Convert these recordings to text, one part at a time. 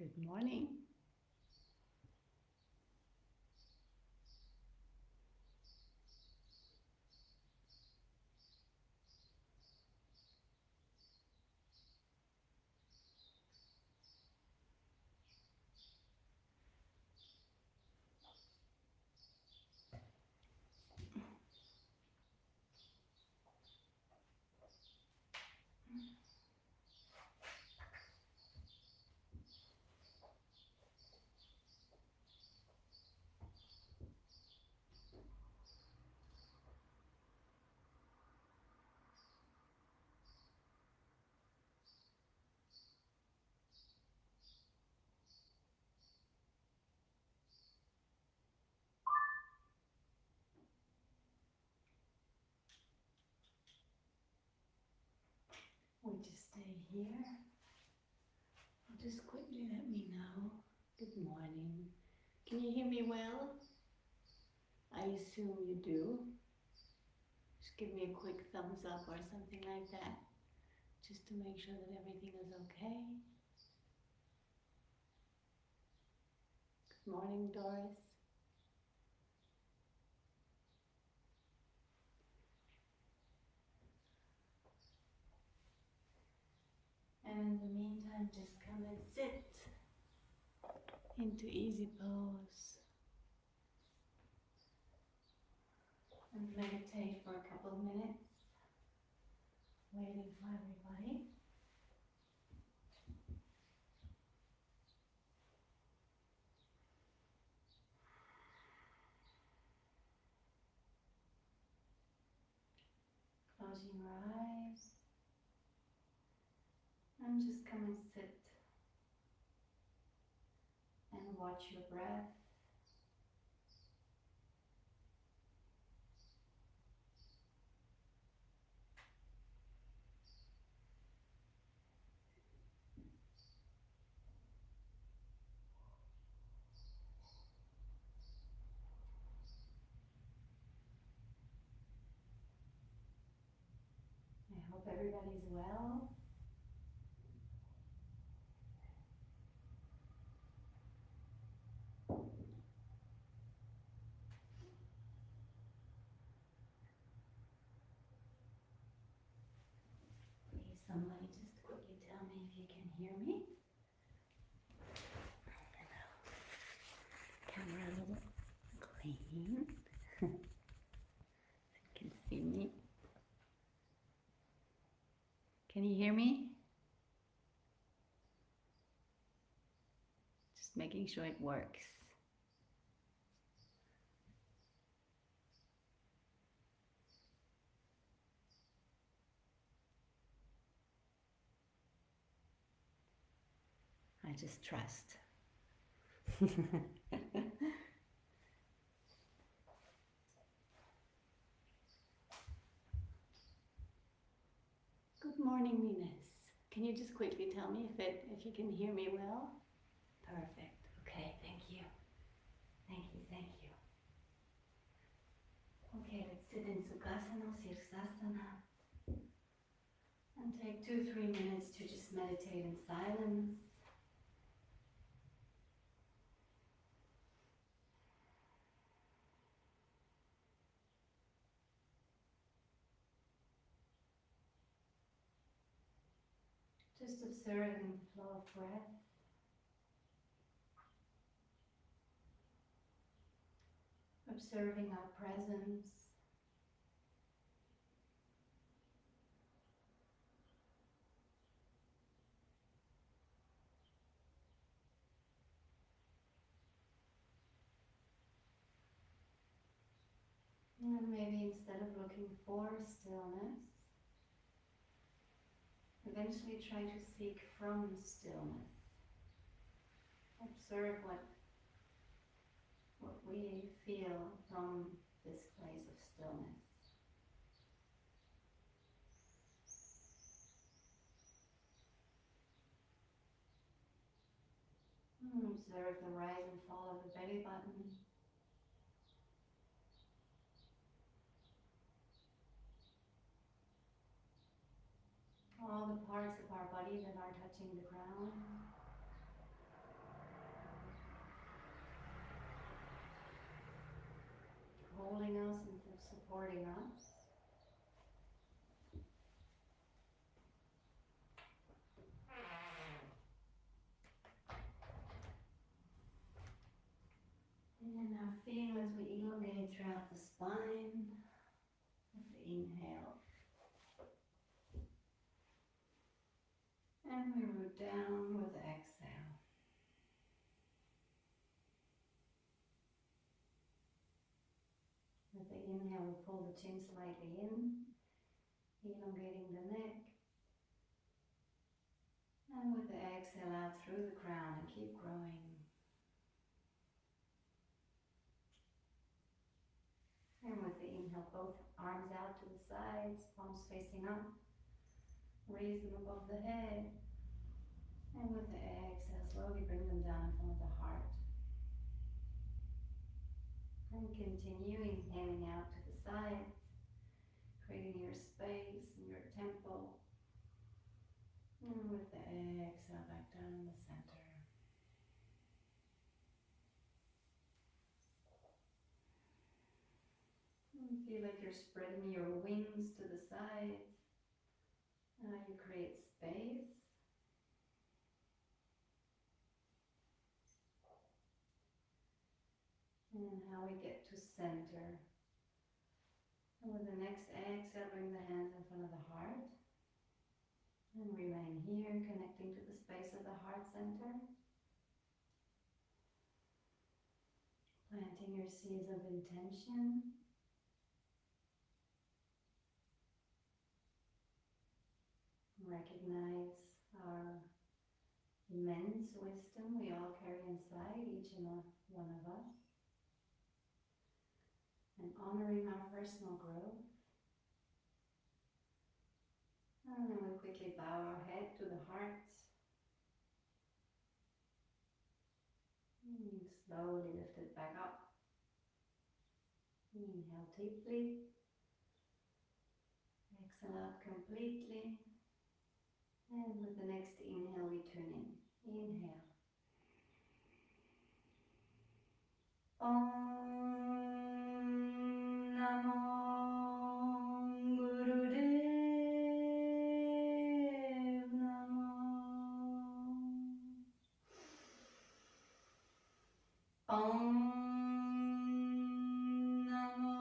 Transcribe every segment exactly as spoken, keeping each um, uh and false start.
Good morning. Would you stay here? Or just quickly let me know. Good morning. Can you hear me well? I assume you do. Just give me a quick thumbs up or something like that, just to make sure that everything is okay. Good morning, Doris. And in the meantime, just come and sit into easy pose and meditate for a couple of minutes, waiting for everybody. Closing your eyes and just come and sit and watch your breath. I hope everybody's well. Please, somebody just quickly tell me if you can hear me. Camera a little clean. So you can see me. Can you hear me? Just making sure it works. I just trust. Good morning, Venus. Can you just quickly tell me if it if you can hear me well? Perfect. Okay, thank you. Thank you, thank you. Okay, let's sit in Sukhasana, Sirsasana, and take two, three minutes to just meditate in silence. Just observing the flow of breath. Observing our presence. And maybe instead of looking for stillness, eventually try to seek from stillness. Observe what, what we feel from this place of stillness. And observe the rise and fall of the belly button. All the parts of our body that are touching the ground. supporting us. And now feel as we elongate throughout the spine with the inhale. And we root down with the exhale. With the inhale, we pull the chin slightly in, elongating the neck. And with the exhale out through the crown and keep growing. And with the inhale, both arms out to the sides, palms facing up. Raise them above the head. And with the exhale, slowly bring them down in front of the heart. And continue inhaling out to the sides, creating your space in your temple. And with the exhale, back down in the center. And feel like you're spreading your wings to the sides. Now you create space. And how we get to center. And with the next exhale, bring the hands in front of the heart. And remain here, connecting to the space of the heart center. Planting your seeds of intention. Recognize our immense wisdom we all carry inside, each and one of us. And honoring our personal growth. And then we quickly bow our head to the heart. And slowly lift it back up. Inhale deeply. Exhale out completely. And with the next inhale, we tune in. Inhale. Om Namo Gurudev Namo. Om Namo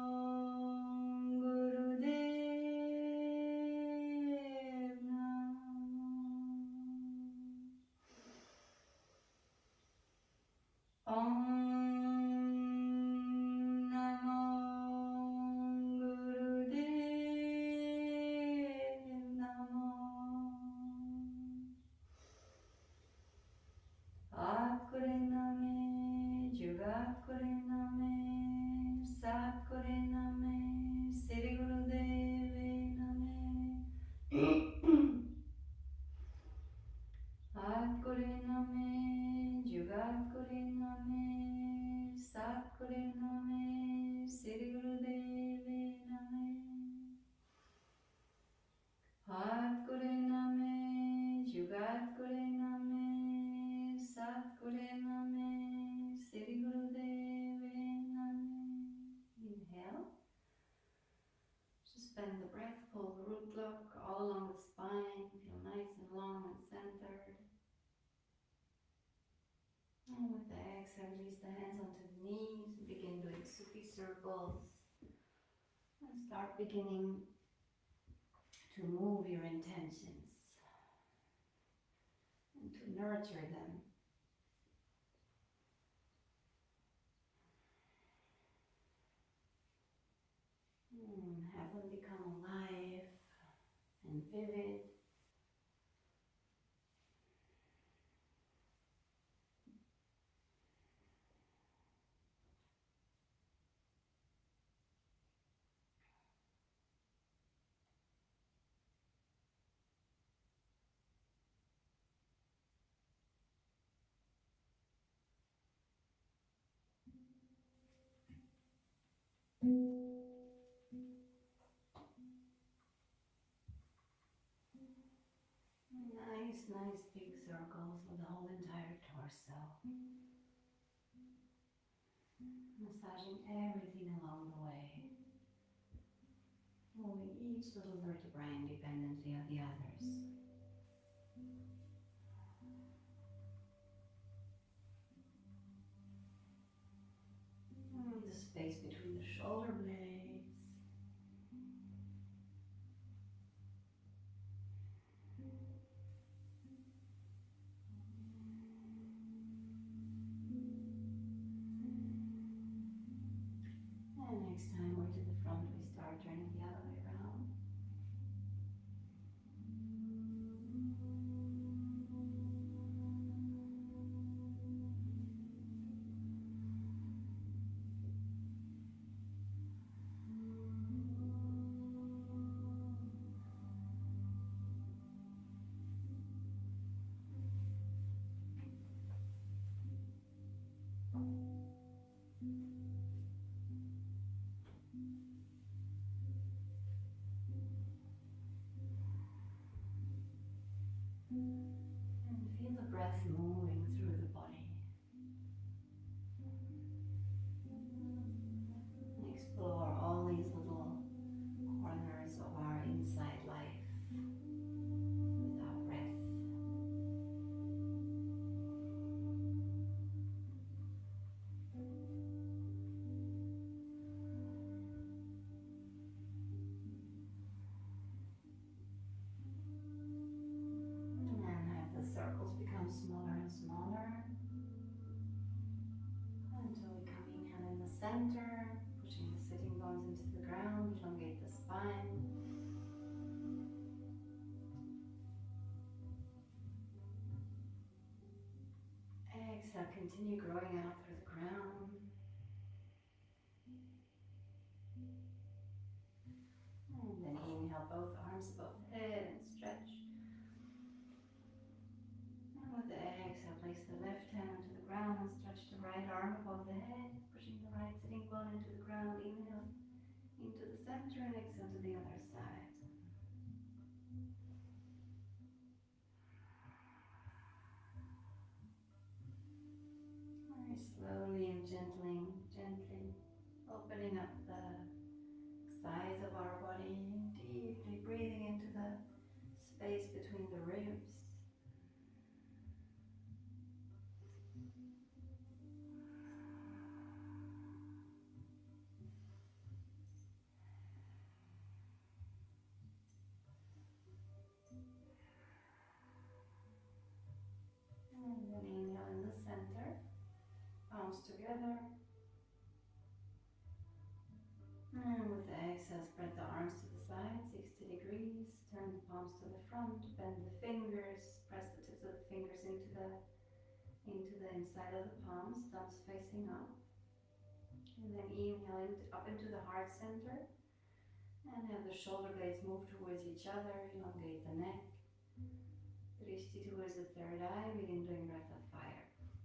Gurudev Namo. Om Inhale. Suspend the breath, pull the root lock all along the spine, feel nice and long and centered. And with the exhale, release the hands onto the knees, begin doing Sufi circles. And start beginning to move your intentions and to nurture them. And have them become alive and vivid. Nice, nice big circles with the whole entire torso. Massaging everything along the way. each little vertebra independently of the others. And the space between the shoulder blades. And next time we're to the front, we start turning the other way around. And feel the breath moving through the body. And explore all these little corners of our inside life with our breath. And have the circles become smaller and smaller until we come inhale in the center, pushing the sitting bones into the ground, elongate the spine. Exhale, continue growing out through the crown. And then inhale both arms above the head and stretch. And with the exhale, place the left hand onto the ground and stretch the right arm above the head, pushing the right sitting bone into the ground. Inhale into the center and exhale to the other side. Very slowly and gently, gently opening up the sides of our body, deeply breathing into the space between the ribs. And then inhale in the center, palms together. And with the exhale, spread the arms to the side, sixty degrees. Turn the palms to the front, bend the fingers, press the tips of the fingers into the into the inside of the palms, thumbs facing up. And then inhale into, up into the heart center. And have the shoulder blades move towards each other, elongate the neck. Drishti towards the third eye, begin doing breath of fire.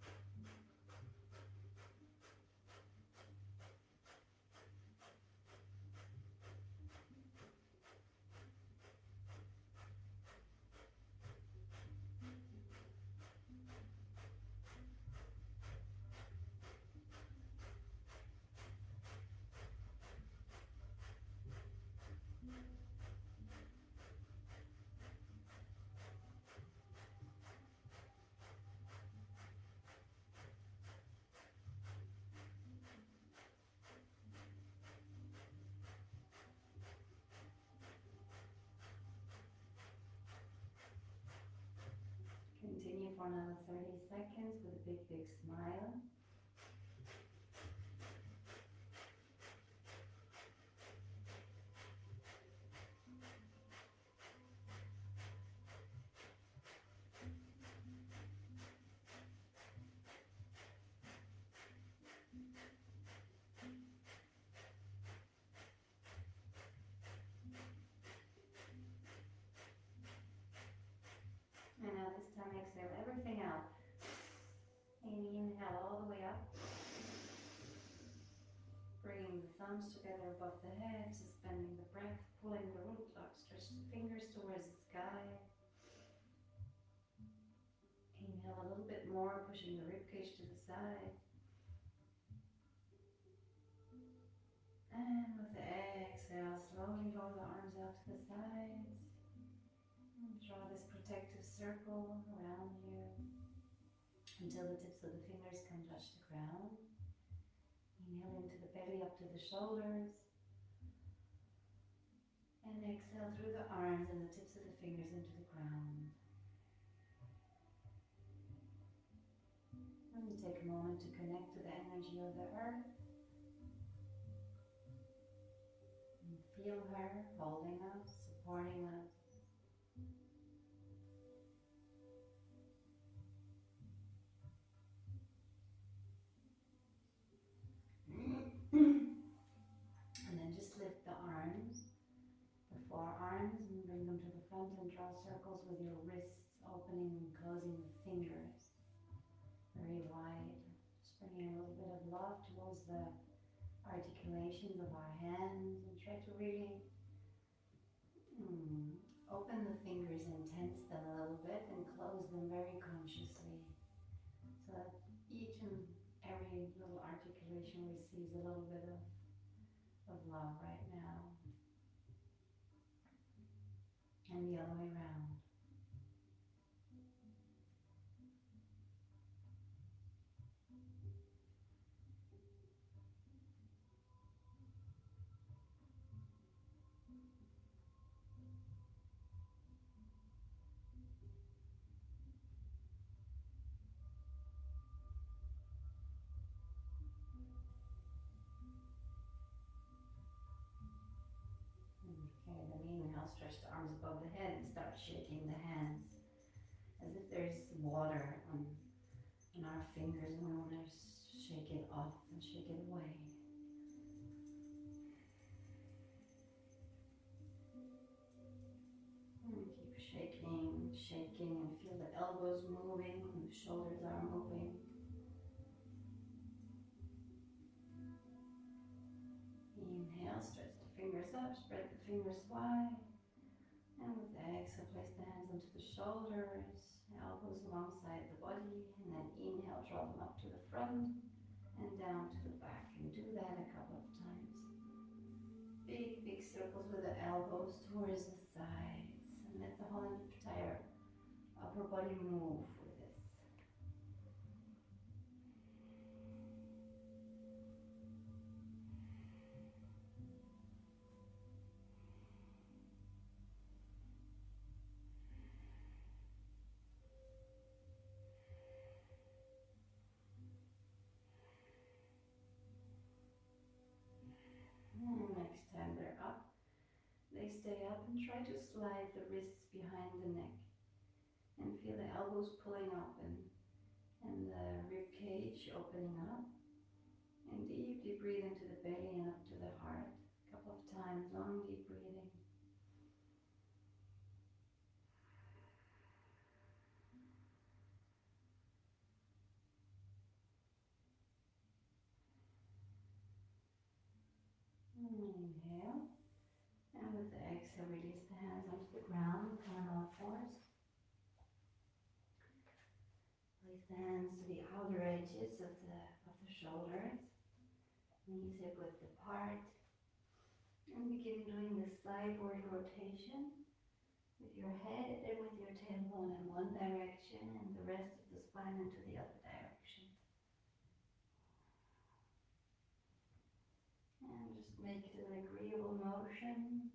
Continue for another thirty seconds with a big, big smile. And now this time exhale everything out. And inhale all the way up. Bringing the thumbs together above the head, suspending the breath, pulling the root block, stretch the fingers towards the sky. Inhale a little bit more, pushing the ribcage to the side. And with the exhale, slowly roll the arms out to the sides. And draw this protective circle around you until the tips of the fingers can touch the ground. Inhale into the belly, up to the shoulders. And exhale through the arms and the tips of the fingers into the ground. And take a moment to connect to the energy of the earth. And feel her holding us, supporting us. And then just lift the arms, the forearms, and bring them to the front and draw circles with your wrists, opening and closing the fingers very wide. Just bringing a little bit of love towards the articulations of our hands, and try to really mm, open the fingers and tense them a little bit and close them very consciously, so that each and every little articulation receives a little bit of, of love right now. And the other way around. Okay, then inhale, stretch the arms above the head and start shaking the hands as if there's water on, on our fingers, and we want to shake it off and shake it away. And keep shaking, shaking, and feel the elbows moving and the shoulders are moving. Inhale, stretch the fingers up, spread the fingers wide. And with the exhale, place the hands onto the shoulders, elbows alongside the body, and then inhale, draw them up to the front and down to the back. And do that a couple of times. Big, big circles with the elbows towards the sides, and let the whole entire upper body move with this. And next time they're up, they stay up, and try to slide the wrists behind the neck and feel the elbows pulling open and the rib cage opening up, and deeply breathe into the belly and up to the heart a couple of times. Long deep breathing. Inhale, and with the exhale, release the hands onto the ground, come on all fours. Place the hands to the outer edges of the of the shoulders, knees hip width apart, and begin doing the sideward rotation with your head and with your tailbone in one direction and the rest of the spine into the other direction. And just make it an agreeable motion.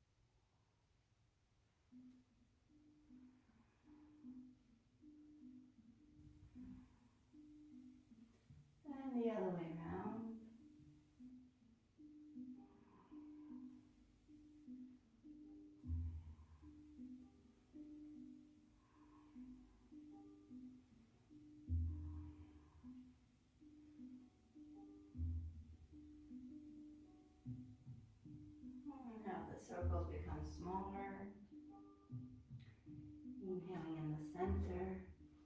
And the other way around. And now the circles become smaller. Inhaling in the center.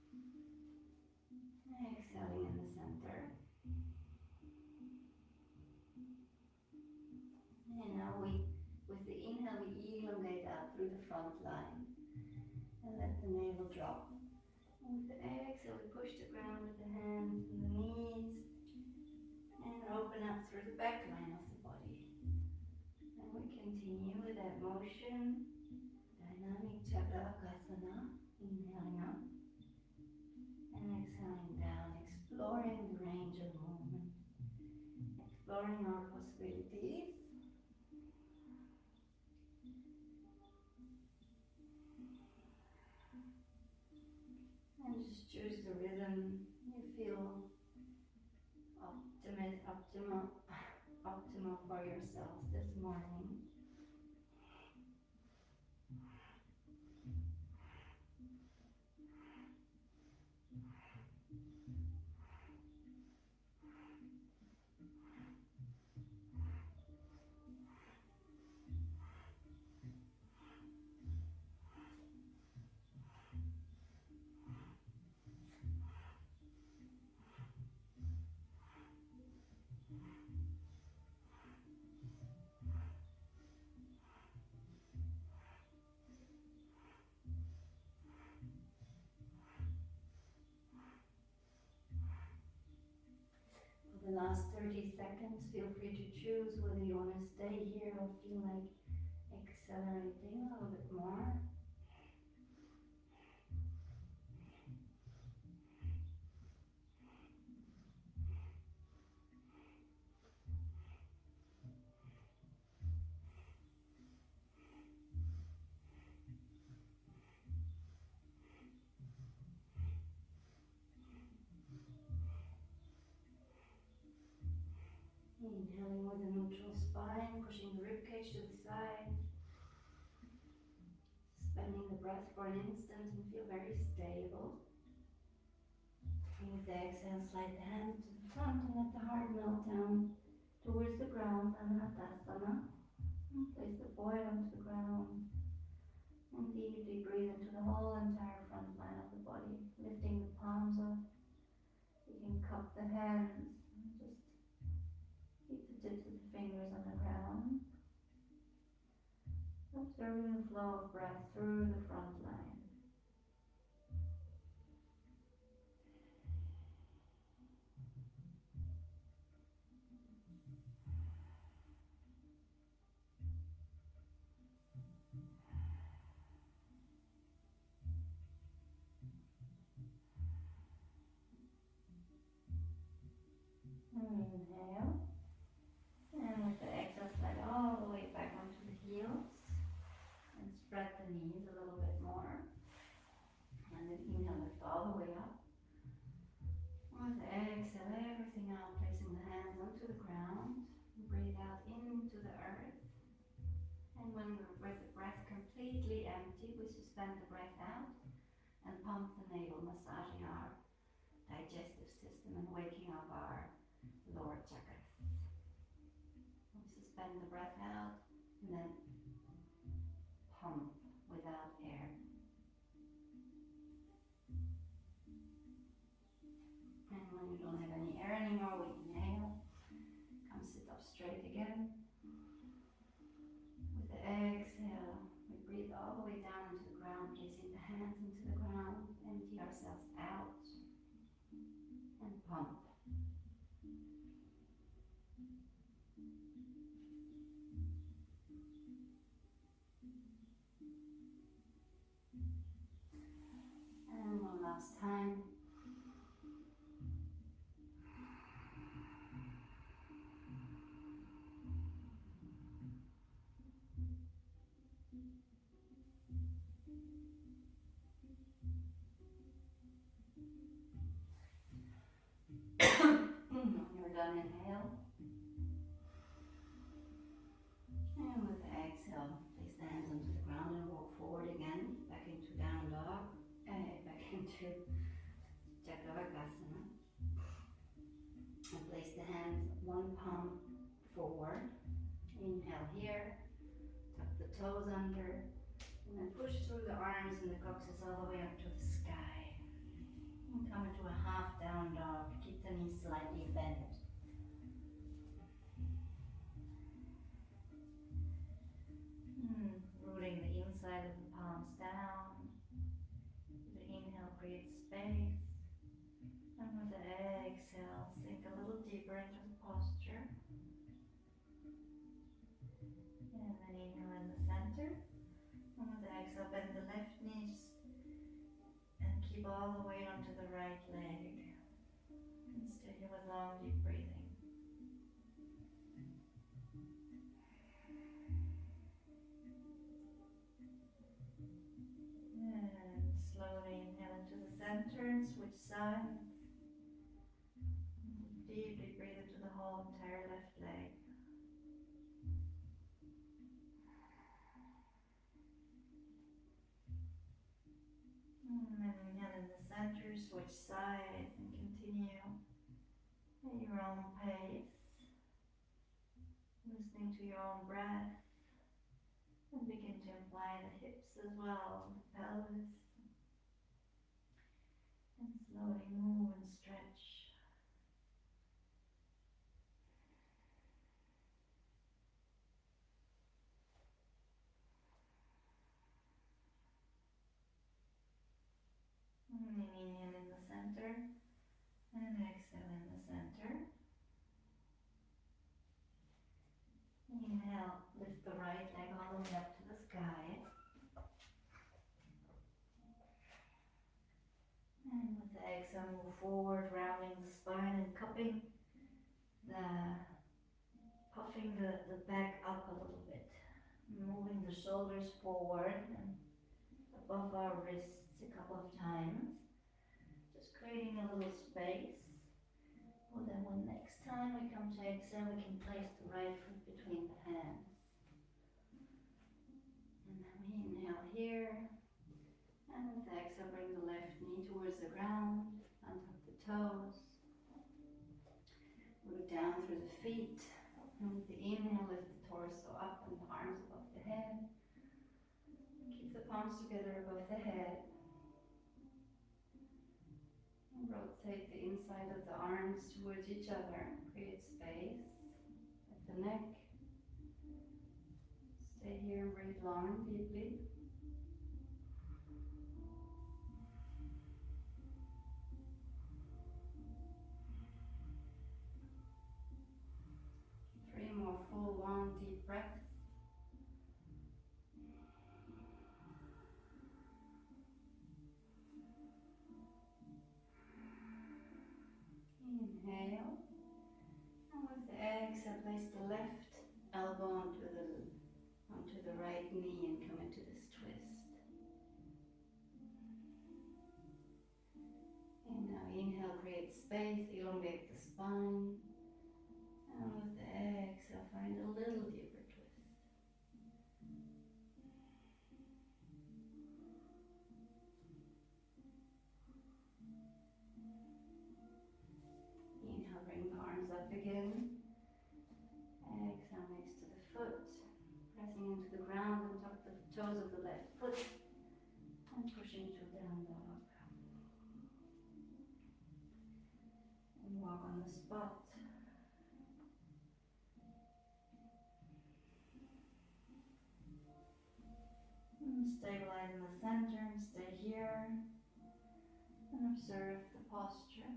Exhaling in the center. And now we, with the inhale, we elongate out through the front line and let the navel drop. And with the exhale, we push the ground with the hands and the knees and open up through the back line of the body. Inhaling up and exhaling down, exploring the range of movement, exploring our possibilities. And just choose the rhythm you feel optimal, optimal, optimal for yourselves this morning. For the last thirty seconds, feel free to choose whether you want to stay here or feel like accelerating a little bit more. Inhaling with a neutral spine, pushing the ribcage to the side. Suspending the breath for an instant and feel very stable. And with the exhale, slide the hands to the front and let the heart melt down towards the ground, Anahatasana. And place the forehead onto the ground. And deeply breathe into the whole entire front line of the body, lifting the palms up. You can cup the hands. Just keep the tips of the fingers on the ground. Observing the flow of breath through the front line. Inhale. And with the exhale, slide all the way back onto the heels. And spread the knees a little bit more. And then inhale, lift all the way up. With the exhale, everything out, placing the hands onto the ground. Breathe out into the earth. And when we're with the breath completely empty, we suspend the breath out and pump the navel, massaging our digestive system and waking up our lower chakras. We suspend the breath out and then pump without air. And when you don't have any air anymore, we inhale. Come sit up straight again. With the exhale, we breathe all the way down into the ground, placing the hands into the ground, empty ourselves out, and pump. And one last time. When you're done, inhale. And with the exhale, place the hands onto the ground and walk forward again, back into down dog, and back into Chakravakasana. And place the hands one palm forward. Inhale here, tuck the toes under, and then push through the arms and the coccyx all the way up to the sky. And come into a half down dog. Keep the knees slightly bent. Hmm. Rooting the inside of the palms down. The inhale creates space. And with the exhale, sink a little deeper into the posture. And then inhale in the center. And with the exhale, bend the left knee. Just deep all the way onto the right leg. And stay here with long, deep breathing. And slowly inhale into the center and switch sides. Deeply breathe into the whole entire left leg. And then inhale in the center, switch sides, and continue at your own pace, listening to your own breath, and begin to apply the hips as well, the pelvis, and slowly move and stretch. And inhale in the center, and exhale in the center. Inhale, lift the right leg all the way up to the sky. And with the exhale, move forward, rounding the spine and cupping the, puffing the, the back up a little bit. Moving the shoulders forward and above our wrists a couple of times. Just creating a little space. Well, then when next time we come to exhale, we can place the right foot between the hands. And then we inhale here. And with the exhale, bring the left knee towards the ground, untap the toes. Root down through the feet. And with the inhale, lift the torso up and the arms above the head. Keep the palms together above the head. And rotate the inside of the arms towards each other. Create space at the neck. Stay here and breathe long and deeply. Three more full, long, deep breaths. Inhale. And with the exhale, place the left elbow onto the, onto the right knee and come into this twist. And now inhale, create space, elongate the spine. And with the exhale, find a little deeper twist. Inhale, bring the arms up again. Exhale, next to the foot. Pressing into the ground and tuck the toes of the left foot. And pushing to down dog. And walk on the spot. Stabilize in the center and stay here and observe the posture.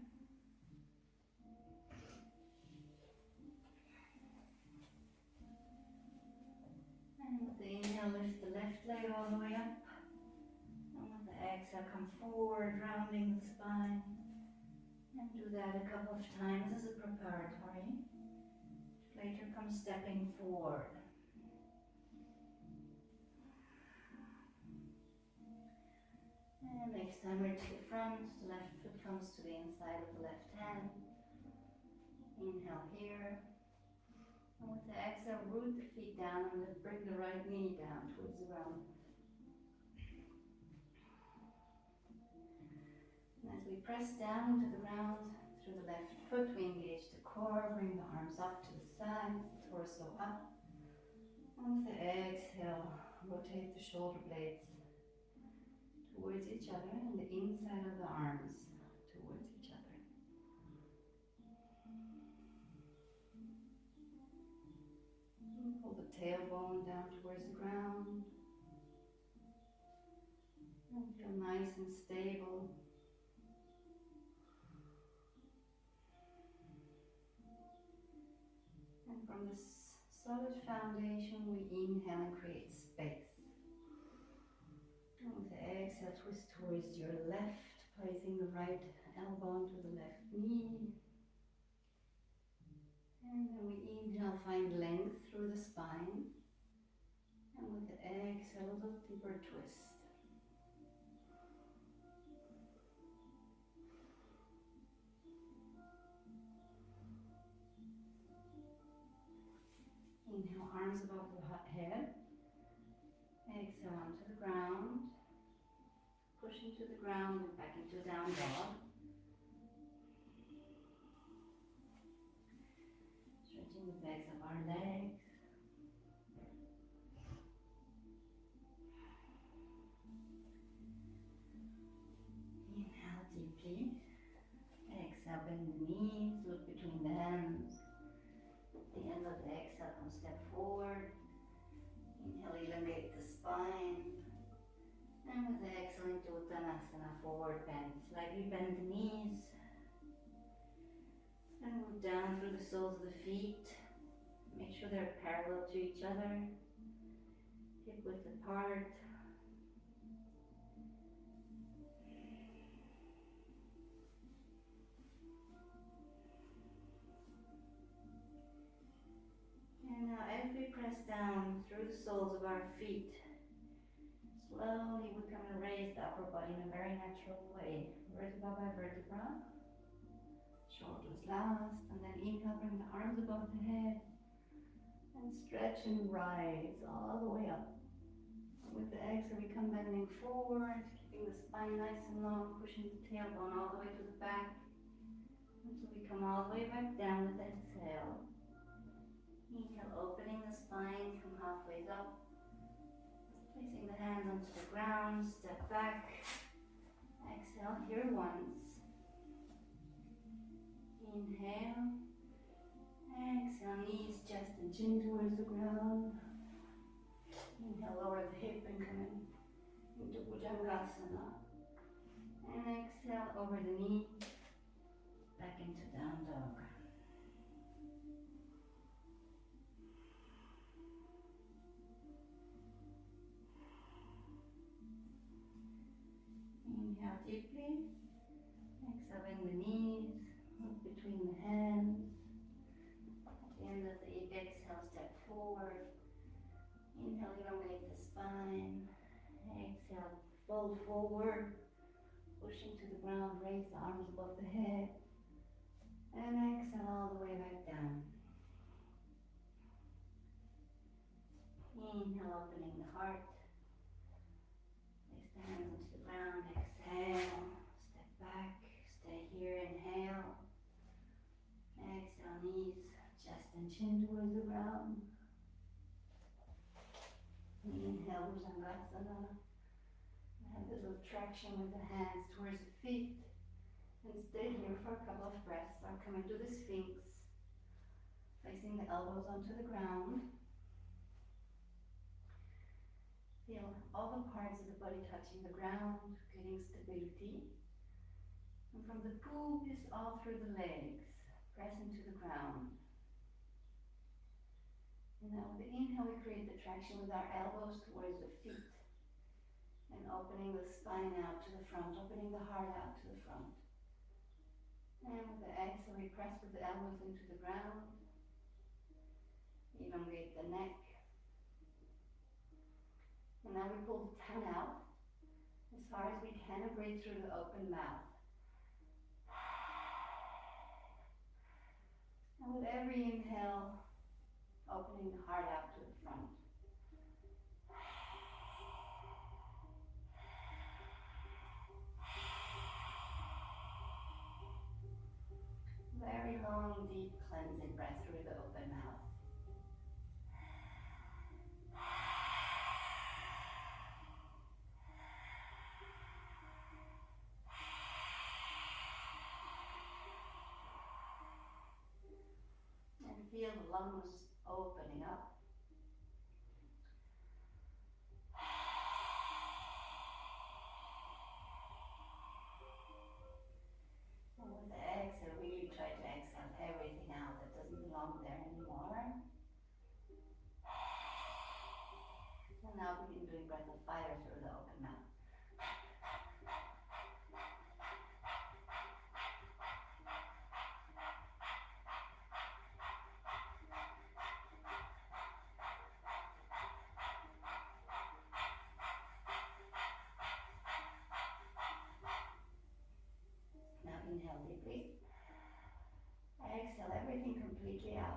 And with the inhale, lift the left leg all the way up. And with the exhale, come forward, rounding the spine. And do that a couple of times as a preparatory. Later, come stepping forward. And next time we're to the front, the left foot comes to the inside of the left hand. Inhale here. And with the exhale, root the feet down and bring the right knee down towards the ground. And as we press down into the ground through the left foot, we engage the core, bring the arms up to the sides, the torso up. And with the exhale, rotate the shoulder blades towards each other and the inside of the arms towards each other. And pull the tailbone down towards the ground. And feel nice and stable. And from this solid foundation, we inhale and create space. And with the exhale, twist towards your left Placing the right elbow onto the left knee. And then we inhale, find length through the spine. And with the exhale, a little deeper twist. Inhale, arms above the head. Exhale onto the ground. Pushing to the ground and back into down dog. Stretching the backs of our legs. Inhale deeply. Exhale, bend the knees, look between the hands. At the end of the exhale, come step forward. Inhale, elongate the spine. And with the exhale into Uttanasana, forward bend. Slightly bend the knees. And move down through the soles of the feet. Make sure they're parallel to each other. Hip width apart. And now as we press down through the soles of our feet, slowly we come and raise the upper body in a very natural way. Vertebra by vertebra. Shoulders last. And then inhale, bring the arms above the head. And stretch and rise all the way up. And with the exhale, we come bending forward, keeping the spine nice and long, pushing the tailbone all the way to the back. Until we come all the way back down with exhale. Inhale, opening the spine, come halfway up. Placing the hands onto the ground, step back. Exhale, here once. Inhale. Exhale, knees, chest and chin towards the ground. Inhale, lower the hip and come in into Bhujangasana. And exhale, over the knee, back into down dog. Inhale deeply. Exhale, bend the knees, look between the hands. At the end of the exhale, step forward. Inhale, elongate the spine. Exhale, fold forward. Pushing to the ground, raise the arms above the head. And exhale all the way back down. Inhale, opening the heart. Place the hands onto the ground. Exhale. Step back. Stay here. Inhale. Exhale, knees, chest and chin towards the ground. Inhale, Bhujangasana. Have a little traction with the hands towards the feet. And stay here for a couple of breaths. I'll come into the Sphinx. Placing the elbows onto the ground. Feel all the parts of the body touching the ground, getting stability. And from the pubis all through the legs, press into the ground. And now with the inhale, we create the traction with our elbows towards the feet. And opening the spine out to the front, opening the heart out to the front. And with the exhale, we press with the elbows into the ground. Elongate the neck. And now we pull the tongue out as far as we can and breathe through the open mouth. And with every inhale, opening the heart out to the front. Very long, deep cleansing breath through the open mouth. And feel the lungs opening up. And with the exhale, really try to exhale everything out that doesn't belong there anymore. And now begin doing breath of fire through the open mouth. exhale everything completely out.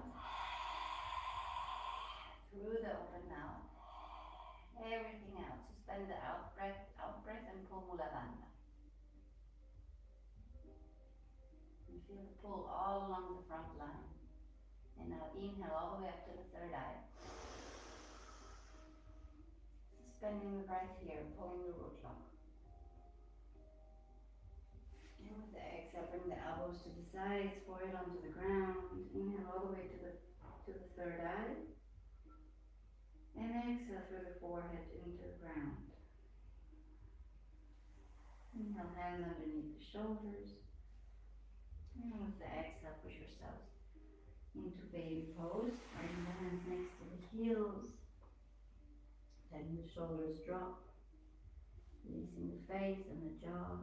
Through the open mouth. Everything out. Suspend the out breath, out breath and pull Mula Bandha. And feel the pull all along the front line. And now inhale all the way up to the third eye. Suspending the breath here, pulling the root lock. And with the exhale, bring the elbows to the sides, forehead onto the ground. Inhale all the way to the to the third eye. And exhale through the forehead into the ground. Inhale, hands underneath the shoulders. And with the exhale, push yourselves into baby pose. Bring the hands next to the heels. Letting the shoulders drop. Releasing the face and the jaw.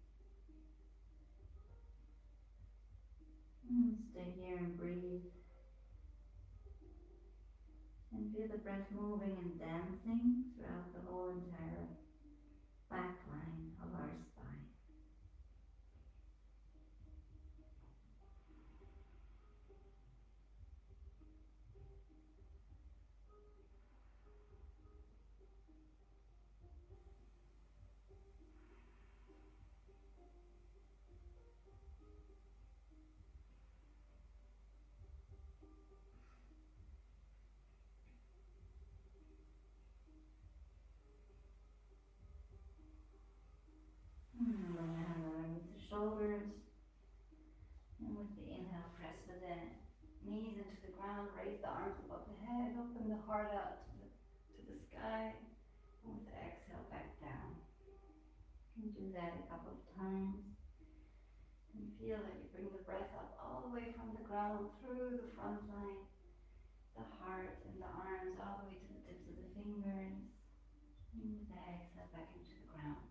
And stay here and breathe. And feel the breath moving and dancing throughout the whole entire back line of our spine. Shoulders, and with the inhale, press with the knees into the ground, raise the arms above the head, open the heart out to the, to the sky, and with the exhale, back down. You can do that a couple of times, and feel that you bring the breath up all the way from the ground, through the front line, the heart and the arms, all the way to the tips of the fingers, and with the exhale, back into the ground.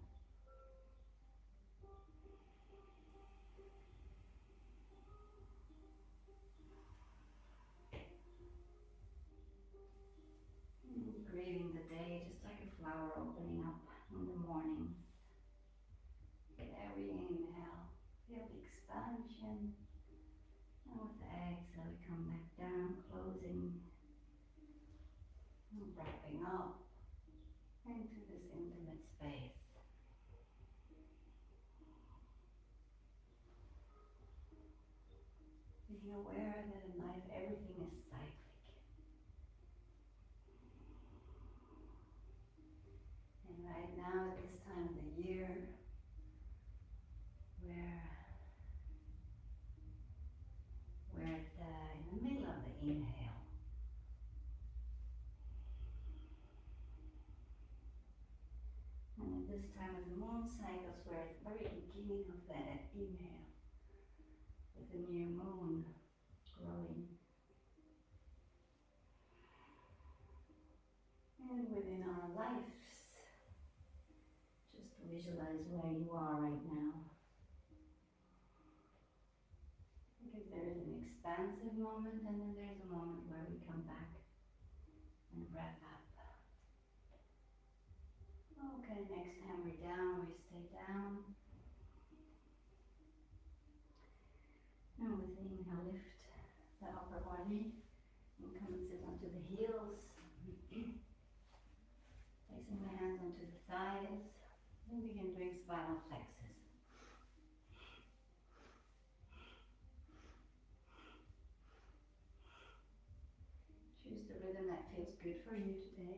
Greeting the day just like a flower opening up in the mornings. With every inhale, feel the expansion. And with the exhale, we come back down, closing and wrapping up into this intimate space. Being aware that in life everything is cyclic. Right now, at this time of the year, we're, we're at the, in the middle of the inhale. And at this time of the moon cycles, we're at the very beginning of that inhale, with the new moon growing. And within our lives, visualize where you are right now. Because there is an expansive moment and then there's a moment where we come back and wrap up. Okay, next time we're down, we stay down. And with the inhale, lift the upper body and come and sit onto the heels. Placing the hands onto the thighs. And begin doing spinal flexes. Choose the rhythm that feels good for you today.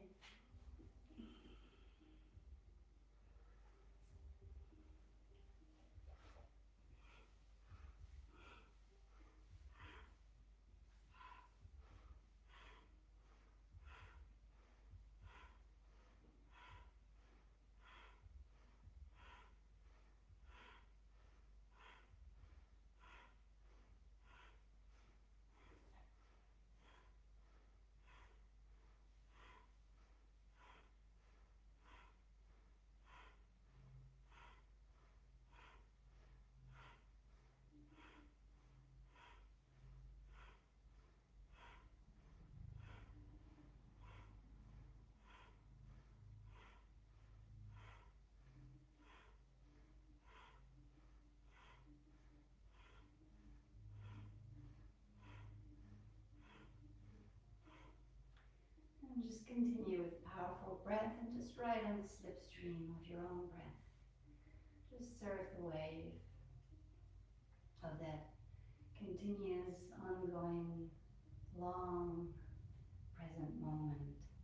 And just continue with powerful breath and just ride on the slipstream of your own breath. Just surf the wave of that continuous, ongoing, long, present moment.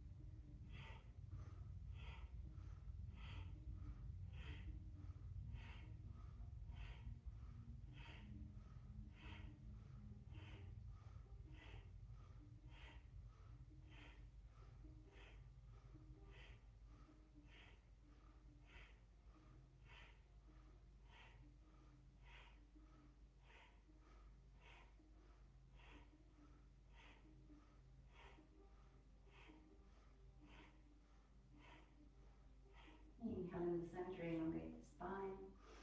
Inhale in the center, elongate the spine.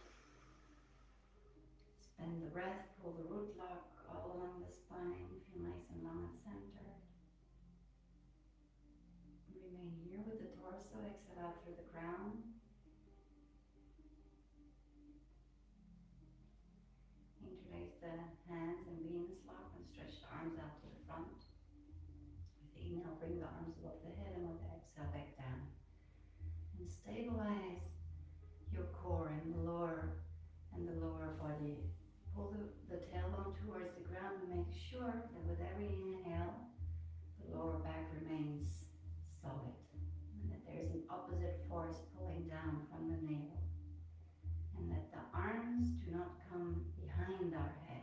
Spend the breath, pull the root lock all along the spine. Feel nice and long and centered. Remain here with the torso, exhale out through the crown. Interlace the hands and be in this lock and stretch the arms out to the front. With the inhale, bring the arms above the head, and with the exhale, back down. And stabilize your core in the lower and the lower body. Pull the, the tailbone towards the ground and make sure that with every inhale, the lower back remains solid. And that there's an opposite force pulling down from the navel. And that the arms do not come behind our head.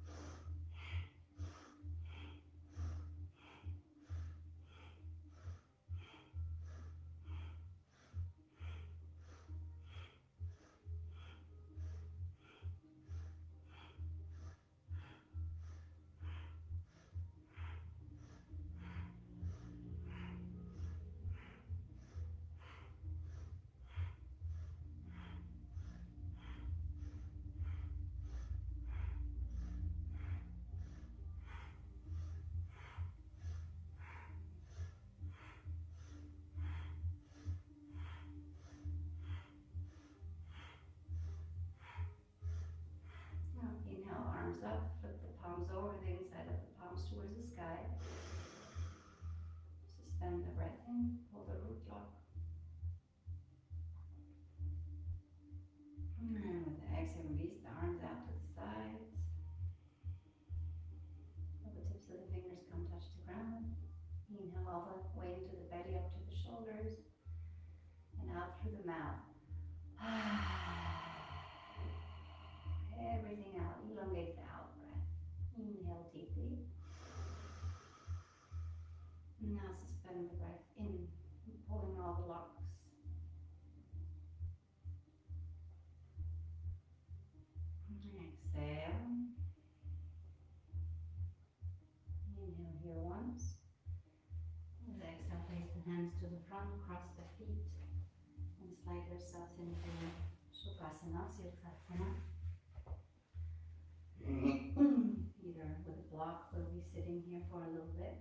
Inhale, arms up, flip the palms over, the inside of the palms towards the sky. Suspend the breath in, pull the root lock. And with the exhale, release the arms out to the sides. Let the tips of the fingers come touch the ground. Inhale all the way into the belly, up to the shoulders. And out through the mouth. Everything out, elongate the out breath. Inhale deeply. Now suspend the breath in, pulling all the locks. Exhale. Inhale here once. With exhale, place the hands to the front, cross the feet, and slide yourselves into Shavasana, Sirsasana. Either with a block, we'll be sitting here for a little bit,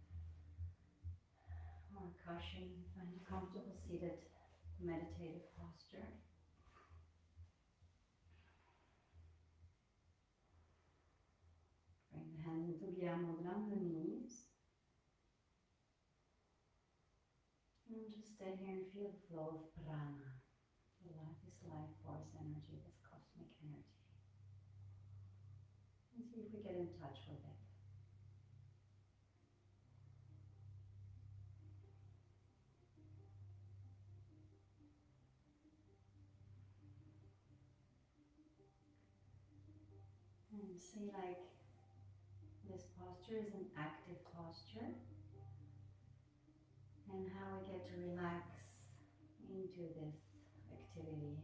or cushion, find a comfortable seated meditative posture. Bring the hands into Vyamudra on the knees. And just stay here and feel the flow of prana, the life, this life force energy, this cosmic energy. And see if we get in touch with it. And see like this posture is an active posture, and how we get to relax into this activity.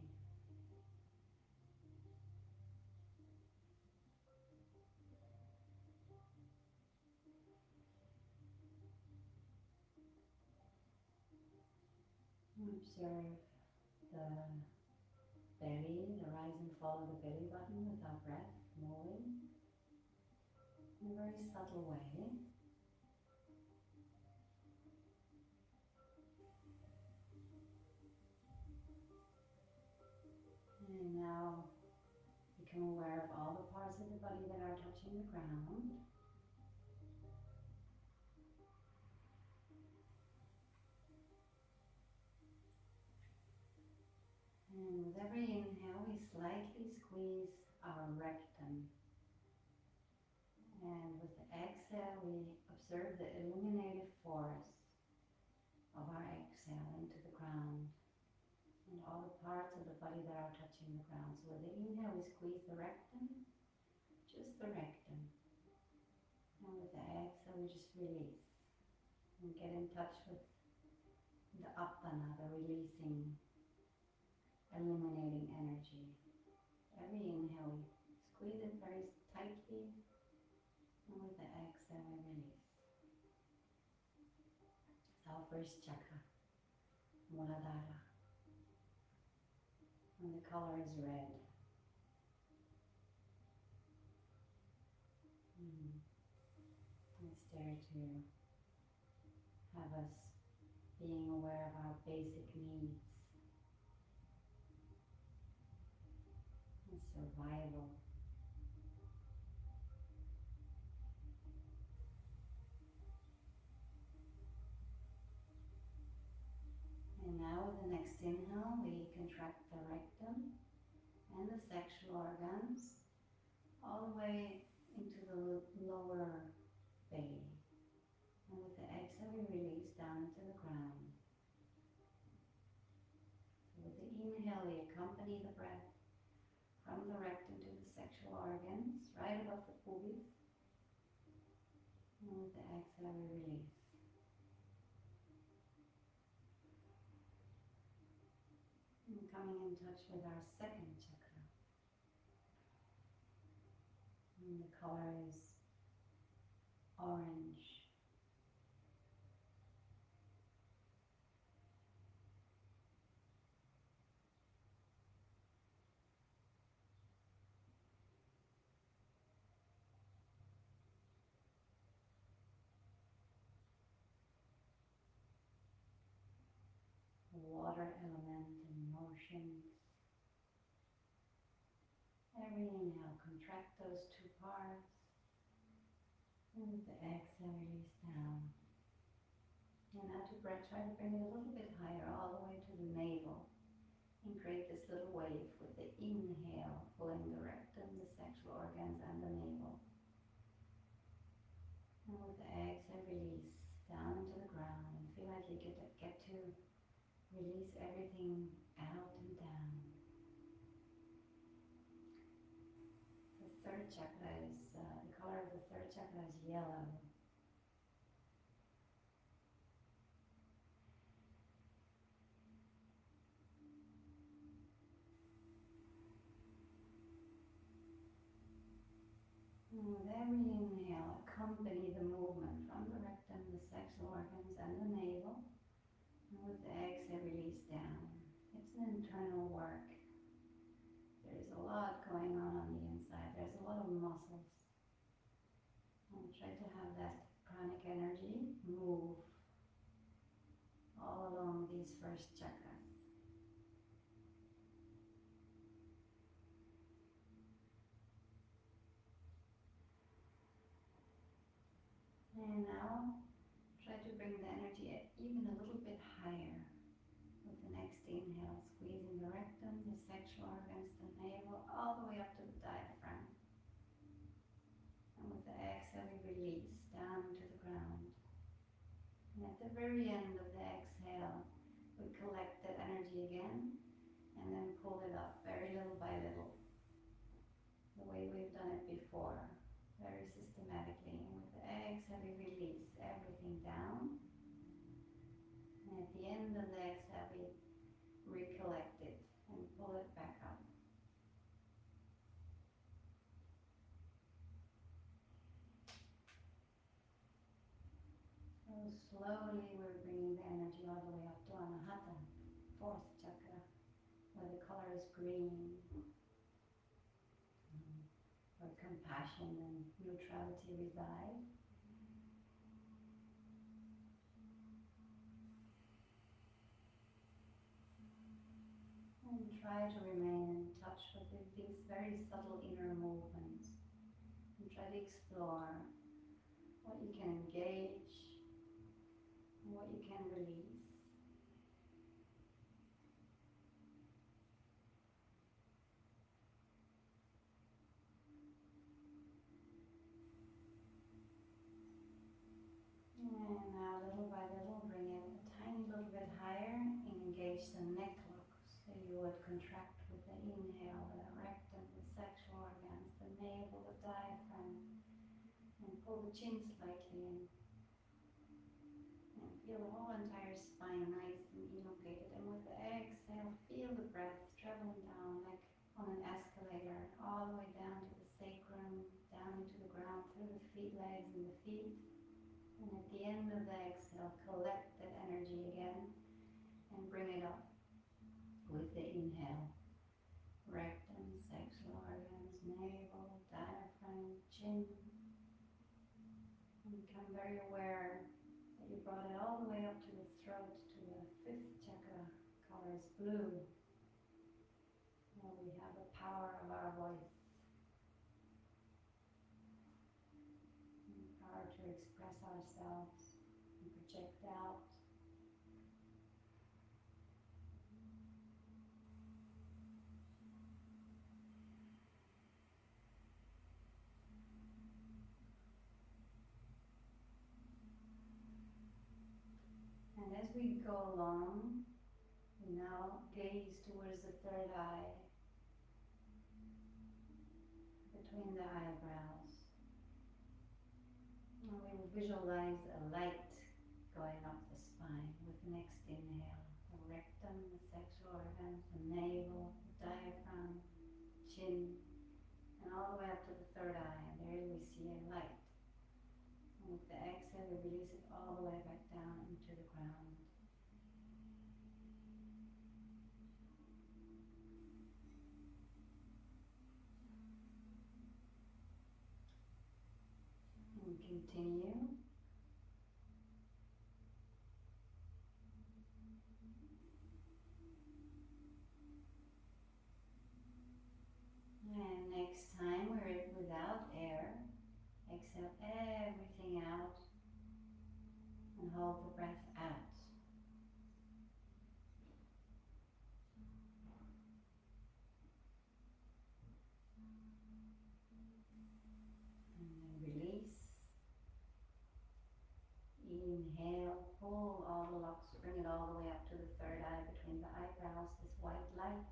Observe the belly, the rise and fall of the belly button with our breath moving in a very subtle way. And now become aware of all the parts of the body that are touching the ground. every inhale, we slightly squeeze our rectum. And with the exhale, we observe the illuminative force of our exhale into the ground and all the parts of the body that are touching the ground. So with the inhale, we squeeze the rectum, just the rectum. And with the exhale, we just release and get in touch with the appana, the releasing, illuminating energy. Every inhale, we squeeze it very tightly, and with the exhale, we release. It's our first chakra, Muladhara. And the color is red. Mm. It's there to have us being aware of our basic needs and survival. And now with the next inhale, we contract the rectum and the sexual organs all the way into the lower belly. And with the exhale, we release down into the ground. So with the inhale, we accompany the breath from the rectum to the sexual organs, right above the pubis. And with the exhale, we release. And coming in touch with our second chakra. And the color is orange. Water element in motion. Every inhale, contract those two parts. And with the exhale, release down. And now to breath, try to bring it a little bit higher, all the way to the navel. And create this little wave with the inhale, pulling the rectum, the sexual organs, and the navel. And with the exhale, release down into the ground. And feel like you get to, get to release everything out and down. The third chakra is, uh, the color of the third chakra is yellow. And with every inhale, accompany the movement from the rectum, the sexual organs, and the navel. And with the exhale, release down. It's an internal work. There's a lot going on on the inside. There's a lot of muscles. And try to have that pranic energy move all along these first chakras. And now try to bring the energy even a little bit higher with the next inhale, squeezing the rectum, the sexual organs, the navel, all the way up to the diaphragm. And with the exhale, we release down to the ground. And at the very end of the exhale, we collect that energy again and then pull it up very little by little, the way we've done it before, very systematically. And with the exhale, we release everything down. And at the end of the exhale, we recollect it and pull it back up. So slowly we're bringing the energy all the way up to Anahata, fourth chakra, where the color is green, where compassion and neutrality reside. And try to remain in touch with these very subtle inner movements. And try to explore what you can engage and what you can release. engage the neck lock. So you would contract with the inhale, the rectum, the sexual organs, the navel, the diaphragm, and pull the chin slightly in. And feel the whole entire spine nice and elongated. And with the exhale, feel the breath traveling down like on an escalator, all the way down to the sacrum, down into the ground, through the feet, legs, and the feet. And at the end of the exhale, collect that energy again and bring it up with the inhale. Rectum, sexual organs, navel, diaphragm, chin. And become very aware that you brought it all the way up to the throat, to the fifth chakra, color is blue. Where we have the power of our voice. And the power to express ourselves and project out. And as we go along, we now gaze towards the third eye, between the eyebrows. And we will visualize a light going up the spine with the next inhale. The rectum, the sexual organs, the navel, the diaphragm, chin, and all the way up to the third eye. And there we see a light. And with the exhale, we release it all the way back down into the ground. And continue. And next time we're without air. Exhale everything out and hold the breath out. And then release. Inhale, pull all the locks, bring it all the way up to the third eye between the eyebrows, this white light.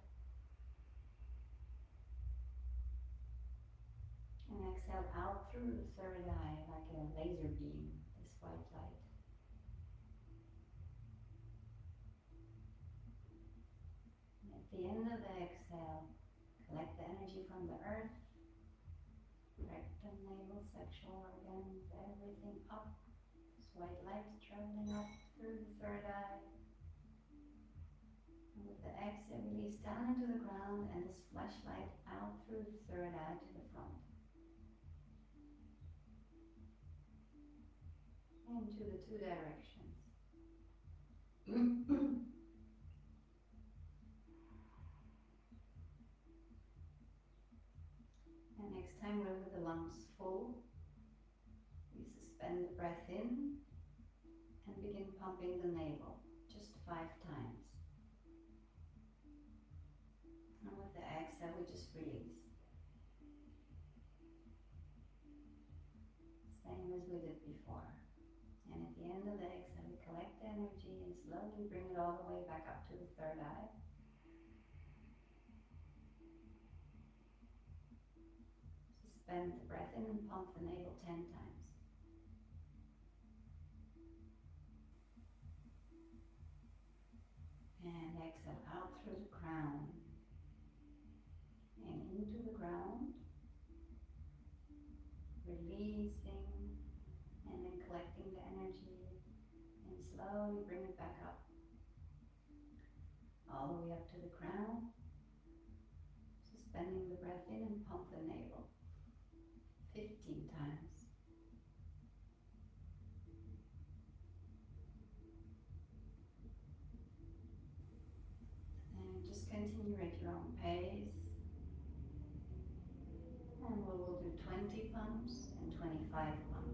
And exhale out through the third eye like a laser beam, this white light. And at the end of the exhale, collect the energy from the earth, rectum, navel, sexual organs, everything up. This white light traveling up through the third eye. And with the exhale, release down into the ground and this flashlight out through the third eye to the front. Into the two directions. And next time we're with the lungs full, we suspend the breath in and begin pumping the navel, just five times. And with the exhale, we just release. Same as we did before. And at the end of the exhale, we collect the energy and slowly bring it all the way back up to the third eye. Suspend the breath in and pump the navel ten times. And exhale out through the crown and into the ground, releasing. And then collecting the energy and slowly bring it back up. All the way up to the crown. Suspending the breath in and pump the navel. fifteen times. And just continue at your own pace. And we will do twenty pumps and twenty-five pumps.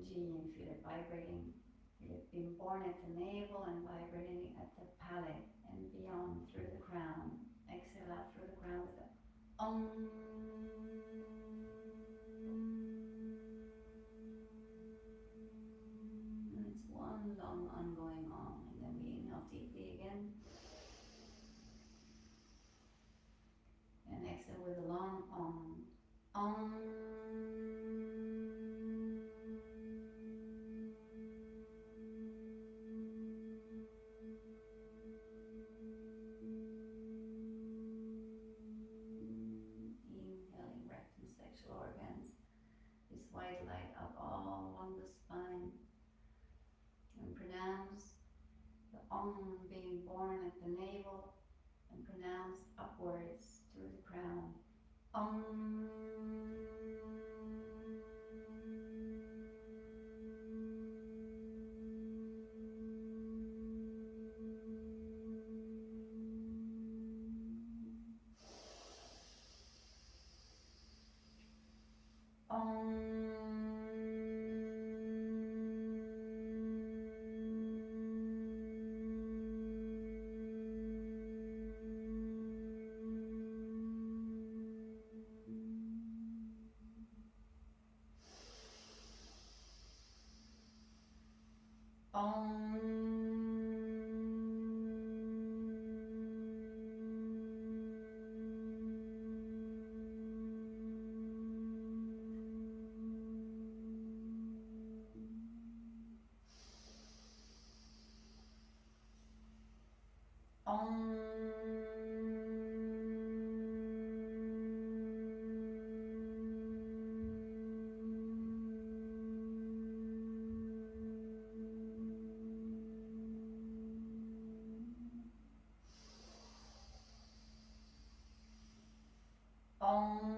energy and feel it vibrating. Feel it being born at the navel and vibrating at the palate and beyond through the crown. Exhale out through the crown with the Om. And it's one long ongoing Om. And then we inhale deeply again. And exhale with a long Om. Om. Inhaling rectum, sexual organs. This white light up all along the spine. And pronounce the Om being born at the navel. And pronounce upwards through the crown. Om. Om. Om.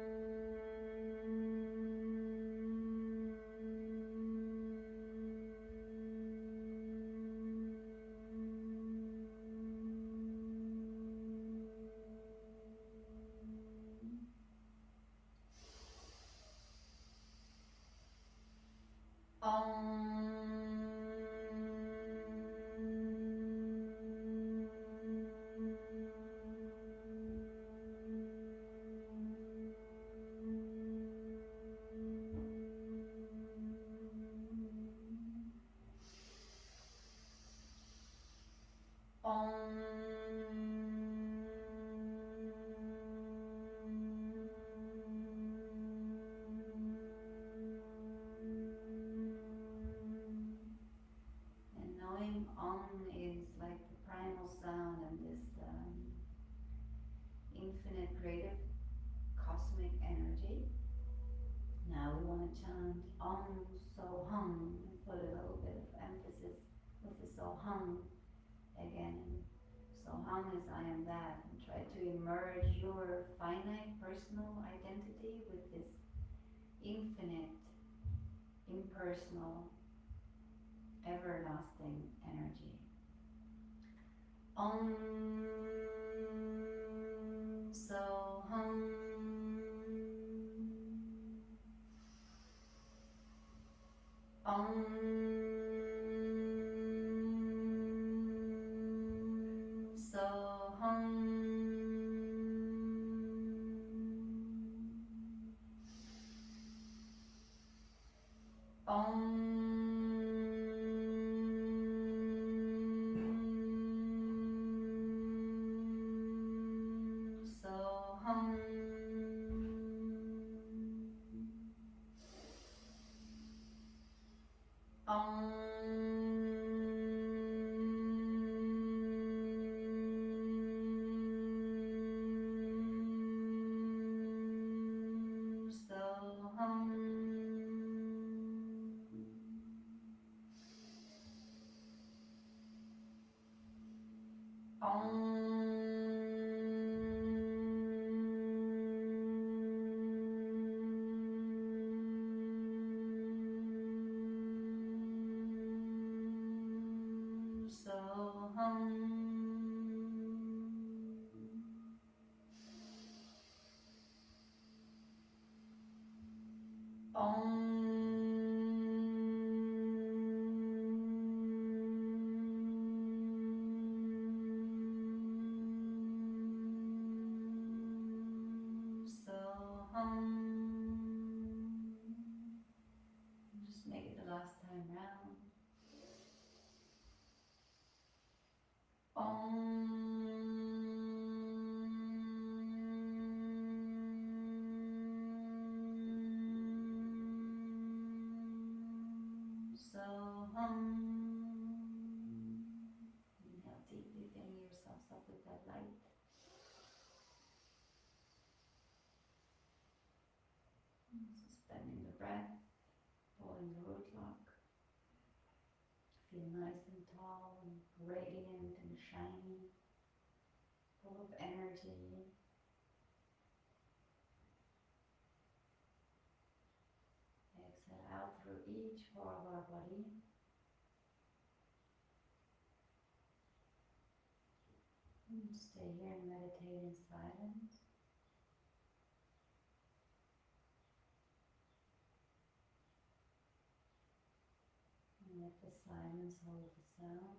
And knowing Om is like the primal sound and this um, infinite creative cosmic energy. Now we want to chant Om So Hum and put a little bit of emphasis with the So Hum again. So Hum is I am that, and try to emerge your finite personal identity with this infinite, impersonal, everlasting energy. Om So Hum. Om So Hum. Om So Hum. Om So Hum. Om So Hum. Om last time round. Om. So hum. Inhale deeply, filling yourselves up with that light. Suspending the breath, pulling the root lock. Feel nice and tall and radiant and shiny, full of energy. Exhale out through each pore of our body. And stay here and meditate in silence. And let the silence hold the sound.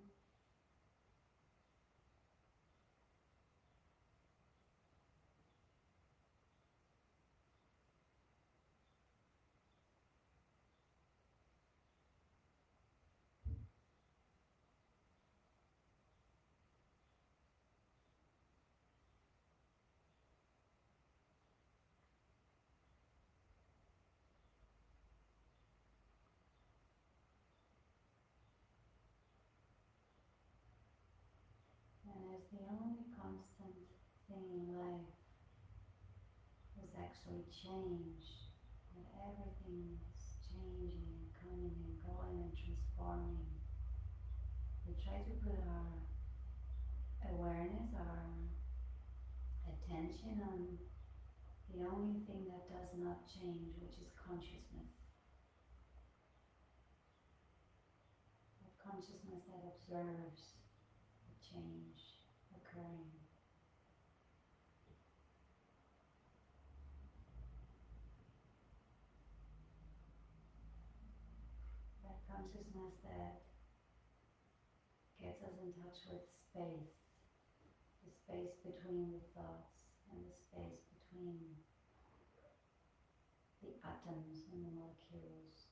And as the only constant thing in life is actually change, that everything is changing and coming and going and transforming, we try to put our awareness, our attention on the only thing that does not change, which is consciousness. That consciousness that observes the change occurring. That consciousness that gets us in touch with space, the space between the thoughts and the space between the atoms and the molecules.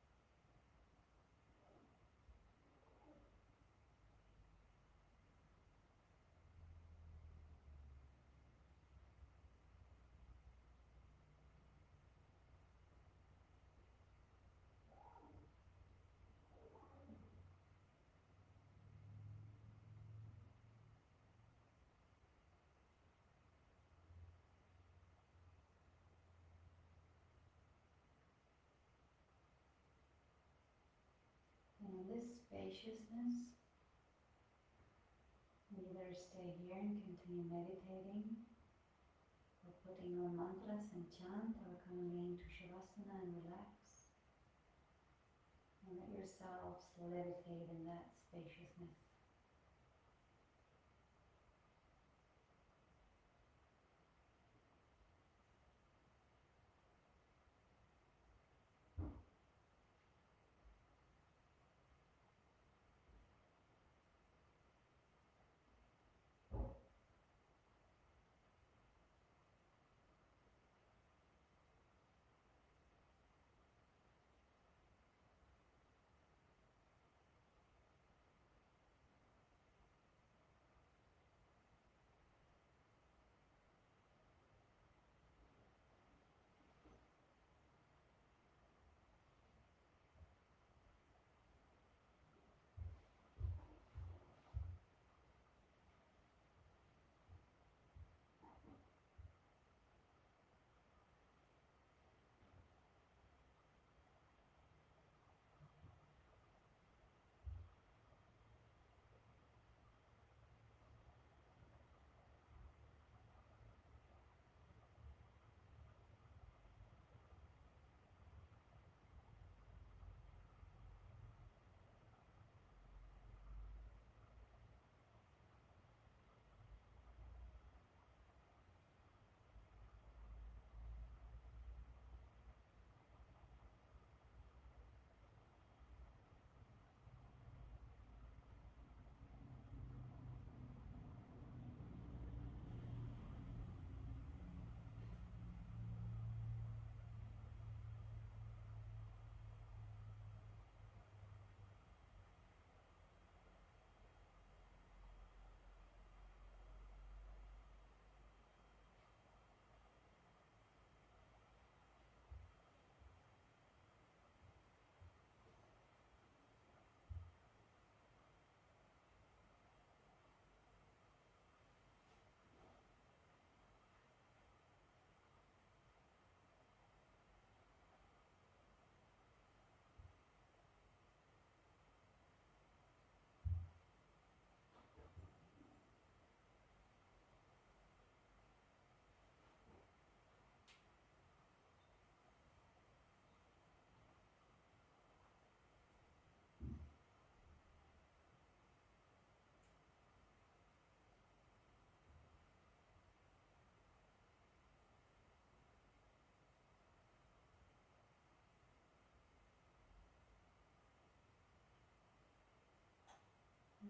And in this spaciousness, we either stay here and continue meditating, or putting on mantras and chant, or coming into Shavasana and relax. And let yourselves levitate in that spaciousness.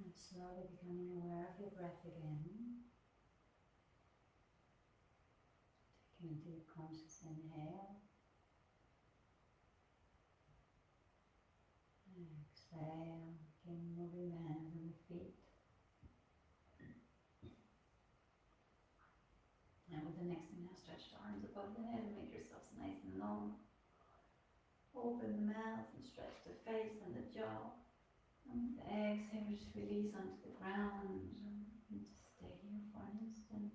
And slowly becoming aware of your breath again. Taking a deep conscious inhale. Exhale, again moving the hands and the feet. And with the next inhale, stretch the arms above the head and make yourselves nice and long. Open the mouth and stretch the face and the jaw. And with the exhale, just release onto the ground and just stay here for an instant.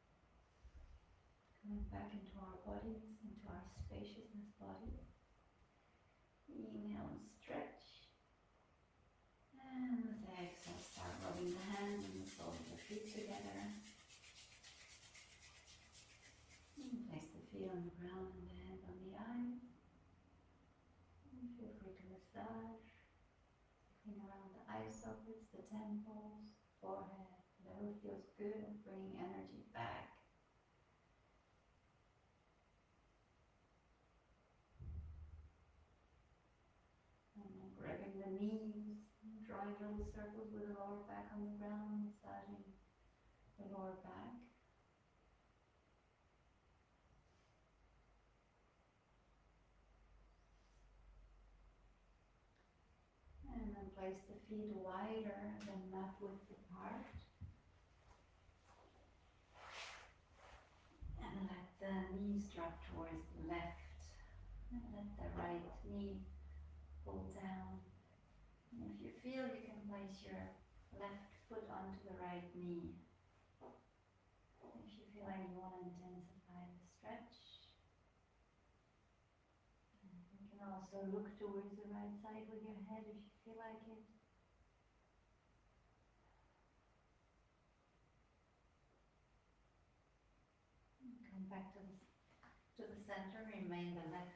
Coming back into our bodies, into our spaciousness bodies. Inhale and stretch. And with the exhale, start rubbing the hands and the soles of the feet together. And place the feet on the ground and the hands on the eyes. And feel free to massage. Looking around the eye sockets, the temples, forehead, whatever feels good, and bringing energy back. And then grabbing the knees, drawing little circles with the lower back on the ground, massaging the lower back. And then place the feet wider than mat width apart. And let the knees drop towards the left. And let the right knee pull down. And if you feel, you can place your left foot onto the right knee. If you feel like you want to intensify the stretch. And you can also look towards the right side with your head if you feel like it. And come back to the, to the center, remain the left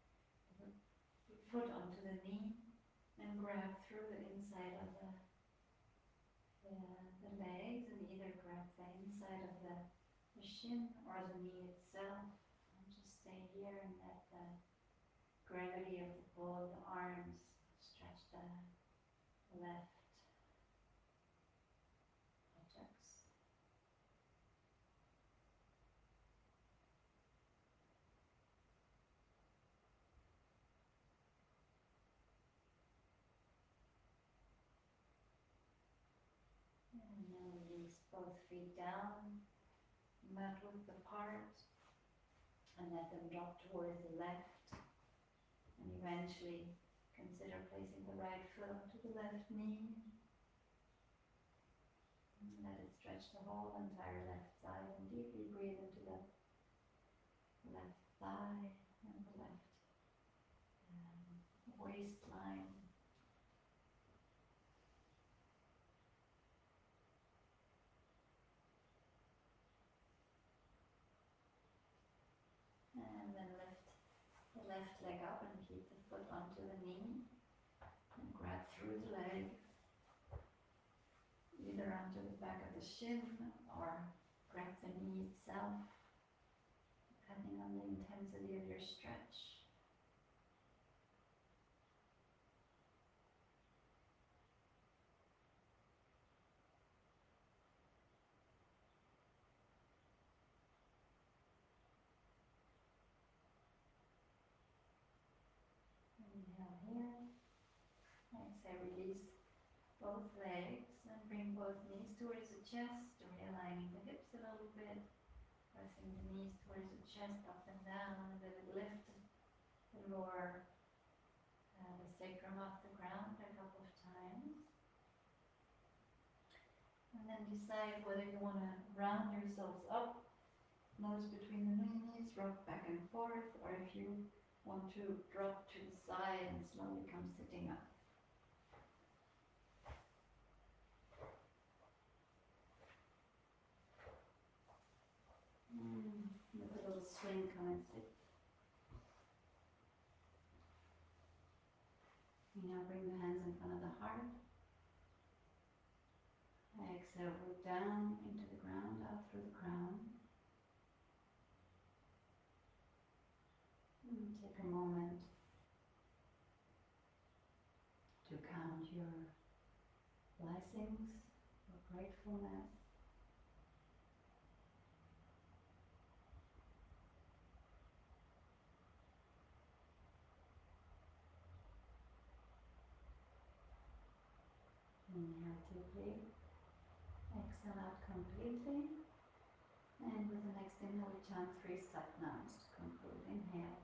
foot onto the knee and grab through the inside of the, the, the legs, and either grab the inside of the, the shin or the knee itself, and just stay here and let the gravity of the pull of the arms stretch the left buttocks. And then release both feet down, mat width apart, and let them drop towards the left. And eventually consider placing the right foot onto the left knee. And let it stretch the whole entire left side, and deeply breathe into the left thigh and the left um, waistline. And then lift the left leg up and keep the foot onto the knee. And grab through the legs, either onto the back of the shin or grab the knee itself, depending on the intensity of your stretch. Inhale here. Exhale, release both legs and bring both knees towards the chest, realigning the hips a little bit, pressing the knees towards the chest, up and down, and then lift the lower, uh, the sacrum off the ground a couple of times. And then decide whether you want to round yourselves up, nose between the knees, rock back and forth, or if you want to drop to the side and slowly come sitting up. Mm, with a little swing, come and sit. You now bring the hands in front of the heart. Exhale, root down into the ground, out through the crown. And take a moment to count your blessings, for gratefulness. Inhale deeply, exhale out completely, and with the next inhale we chant three Satnams to conclude. Inhale.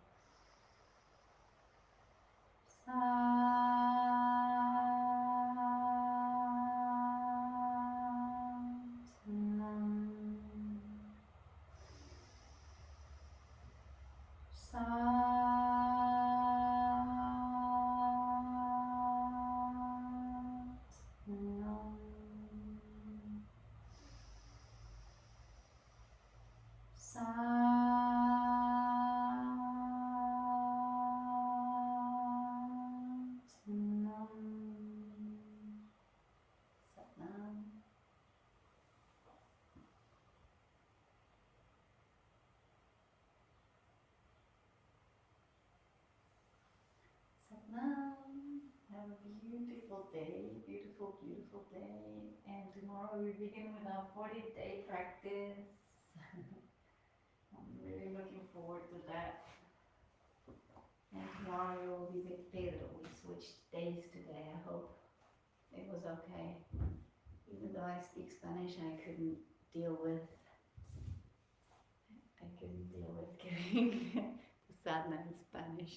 Satnam. Have a beautiful day, beautiful, beautiful day. And tomorrow we begin with our forty day practice. I'm really looking forward to that. And tomorrow you will be with Pedro. We switched days today. I hope it was okay. Even though I speak Spanish, I couldn't deal with I couldn't deal with giving the sadhana in Spanish.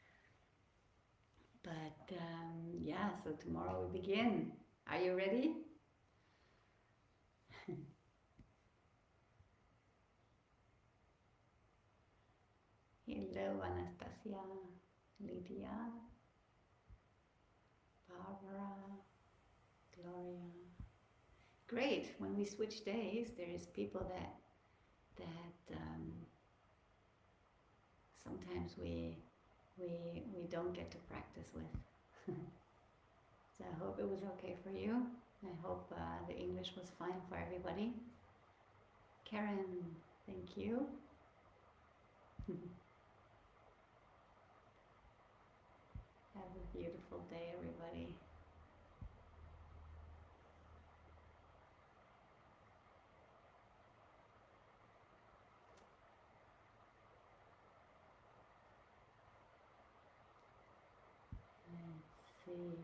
But um, yeah, so tomorrow we begin. Are you ready? Hello, Anastasia, Lydia, Barbara, Gloria. Great. When we switch days, there is people that that um, sometimes we we we don't get to practice with. So I hope it was okay for you. I hope uh, the English was fine for everybody. Karen, thank you. Have a beautiful day, everybody. Let's see.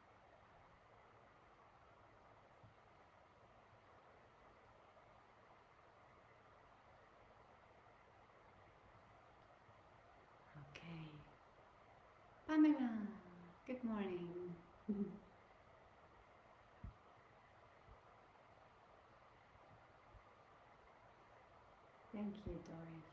Okay. Pamela, good morning. Thank you, Doris.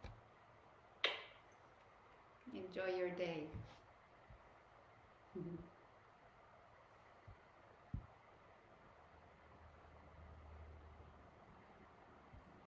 Enjoy your day.